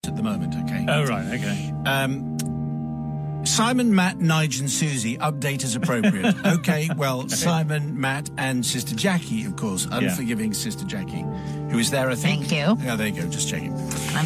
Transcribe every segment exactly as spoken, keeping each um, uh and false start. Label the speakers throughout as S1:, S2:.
S1: at the moment, okay?
S2: Oh, right, okay.
S1: Um, Simon, Matt, Nige and Susie, update as appropriate. Okay, well, Simon, Matt and Sister Jackie, of course, unforgiving yeah. Sister Jackie, who is there, I think.
S3: Thank you.
S1: Yeah, there you go, just checking.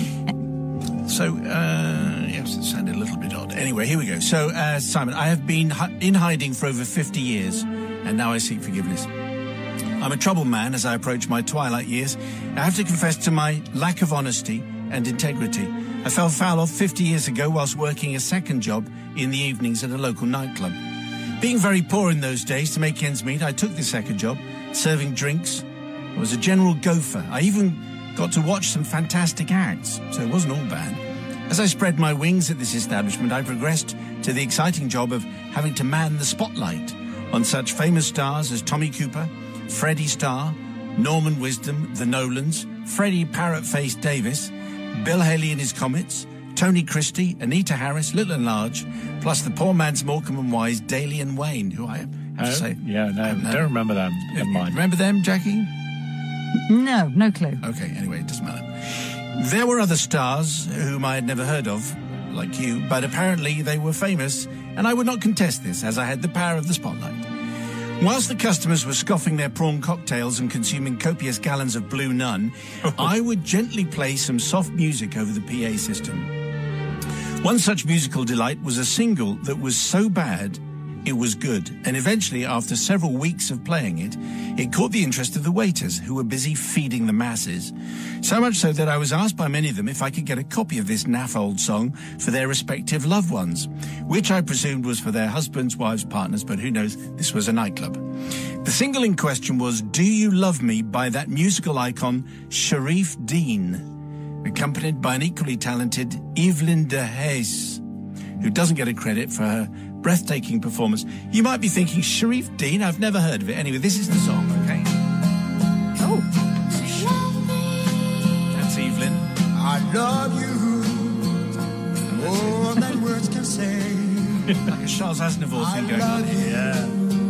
S3: Um,
S1: so, uh, yes, it sounded a little bit odd. Anyway, here we go. So, uh, Simon, I have been hi- in hiding for over fifty years, and now I seek forgiveness. I'm a troubled man as I approach my twilight years. I have to confess to my lack of honesty and integrity. I fell foul of fifty years ago whilst working a second job in the evenings at a local nightclub. Being very poor in those days to make ends meet, I took this second job, serving drinks. I was a general gopher. I even got to watch some fantastic acts, so it wasn't all bad. As I spread my wings at this establishment, I progressed to the exciting job of having to man the spotlight on such famous stars as Tommy Cooper, Freddie Starr, Norman Wisdom, the Nolans, Freddie Parrot-Faced Davis, Bill Haley and his Comets, Tony Christie, Anita Harris, Little and Large, plus the poor man's Morecambe and Wise, Daly and Wayne, who I have to
S2: uh,
S1: say...
S2: Yeah, no, I don't remember them in mind.
S1: Remember them, Jackie?
S3: No, no clue.
S1: Okay, anyway, it doesn't matter. There were other stars whom I had never heard of, like you, but apparently they were famous, and I would not contest this, as I had the power of the spotlight. Whilst the customers were scoffing their prawn cocktails and consuming copious gallons of Blue Nun, I would gently play some soft music over the P A system. One such musical delight was a single that was so bad it was good, and eventually, after several weeks of playing it, it caught the interest of the waiters, who were busy feeding the masses. So much so that I was asked by many of them if I could get a copy of this naff old song for their respective loved ones, which I presumed was for their husbands, wives, partners, but who knows, this was a nightclub. The single in question was Do You Love Me by that musical icon Sharif Dean, accompanied by an equally talented Evelyn de Haes, who doesn't get a credit for her breathtaking performance. You might be thinking, Sharif Dean? I've never heard of it. Anyway, this is the song, okay?
S3: Oh.
S1: That's Evelyn.
S4: I love you more than words can say.
S1: Like a Charles Aznavour thing going on.
S2: Yeah.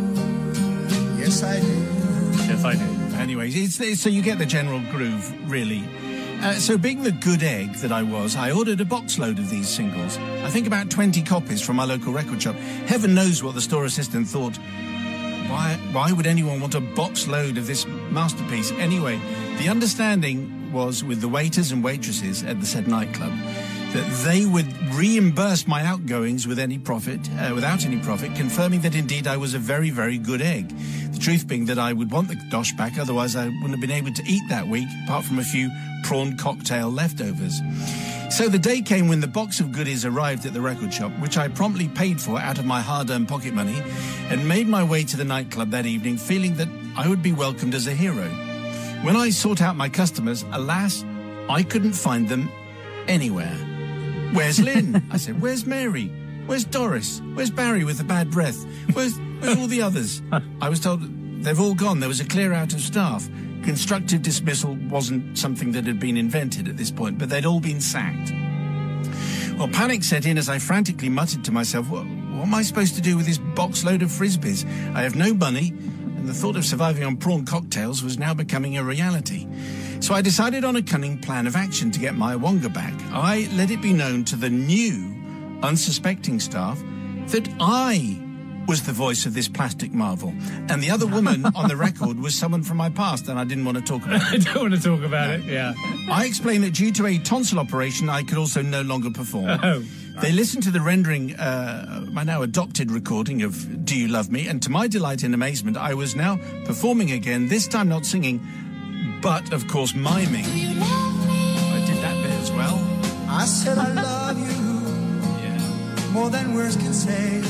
S4: Yes, I do.
S2: Yes, I do.
S1: Anyway, it's, it's, so you get the general groove, really. Uh, so being the good egg that I was, I ordered a box load of these singles. I think about twenty copies from my local record shop. Heaven knows what the store assistant thought. Why, why would anyone want a box load of this masterpiece? Anyway, the understanding was with the waiters and waitresses at the said nightclub that they would reimburse my outgoings with any profit, uh, without any profit, confirming that indeed I was a very, very good egg. The truth being that I would want the dosh back, otherwise I wouldn't have been able to eat that week, apart from a few prawn cocktail leftovers. So the day came when the box of goodies arrived at the record shop, which I promptly paid for out of my hard-earned pocket money, and made my way to the nightclub that evening, feeling that I would be welcomed as a hero. When I sought out my customers, alas, I couldn't find them anywhere. Where's Lynn? I said, where's Mary? Where's Doris? Where's Barry with the bad breath? Where's, where's all the others? I was told they've all gone. There was a clear out of staff. Constructive dismissal wasn't something that had been invented at this point, but they'd all been sacked. Well, panic set in as I frantically muttered to myself, what, what am I supposed to do with this box load of Frisbees? I have no money, and the thought of surviving on prawn cocktails was now becoming a reality. So I decided on a cunning plan of action to get my Wonga back. I let it be known to the new, unsuspecting staff that I was the voice of this plastic marvel, and the other woman on the record was someone from my past, and I didn't want to talk about it.
S2: I don't want to talk about no. it, yeah.
S1: I explained that due to a tonsil operation, I could also no longer perform.
S2: Oh.
S1: They listened to the rendering, uh, my now adopted recording of Do You Love Me, and to my delight and amazement, I was now performing again, this time not singing, but, of course, miming. I did that bit as well.
S4: I said I love you
S1: yeah.
S4: more than words can say.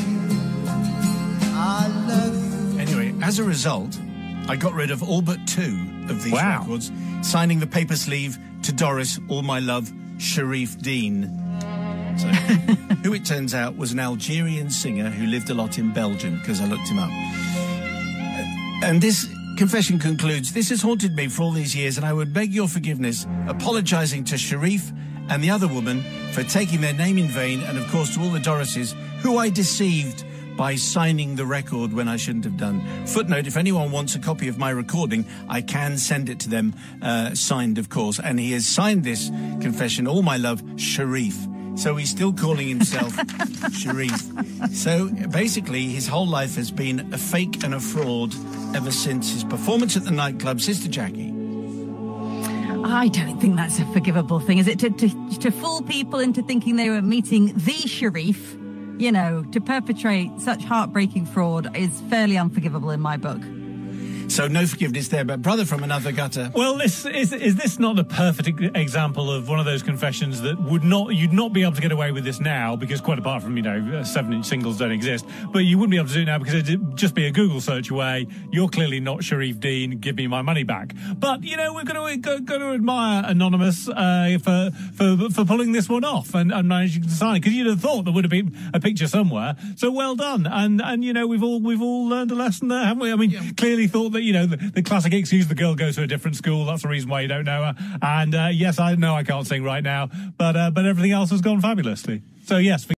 S4: I love you.
S1: Anyway, as a result, I got rid of all but two of these
S2: wow.
S1: records, signing the paper sleeve to Doris, all my love, Sharif Dean. So, who it turns out was an Algerian singer who lived a lot in Belgium, because I looked him up. And this confession concludes, this has haunted me for all these years, and I would beg your forgiveness, apologising to Sharif and the other woman for taking their name in vain, and of course to all the Dorises who I deceived by signing the record when I shouldn't have done. Footnote, if anyone wants a copy of my recording, I can send it to them, uh, signed, of course. And he has signed this confession, all my love, Sharif. So he's still calling himself Sharif. So basically, his whole life has been a fake and a fraud ever since his performance at the nightclub. Sister Jackie.
S3: I don't think that's a forgivable thing, is it? To, to, to fool people into thinking they were meeting the Sharif, you know, to perpetrate such heartbreaking fraud is fairly unforgivable in my book.
S1: So no forgiveness there, but brother from another gutter.
S2: Well, this, is is this not a perfect example of one of those confessions that would not you'd not be able to get away with this now, because quite apart from, you know, seven-inch singles don't exist, but you wouldn't be able to do it now because it'd just be a Google search away. You're clearly not Sharif Dean. Give me my money back. But, you know, we're going to go, go to admire Anonymous uh, for, for for pulling this one off and, and managing to sign, because you'd have thought there would have been a picture somewhere. So well done. And, and you know, we've all we've all learned a lesson there, haven't we? I mean, yeah. Clearly thought that, you know, the, the classic excuse, the girl goes to a different school, that's the reason why you don't know her. And uh, yes, I know I can't sing right now, but uh, but everything else has gone fabulously. So yes.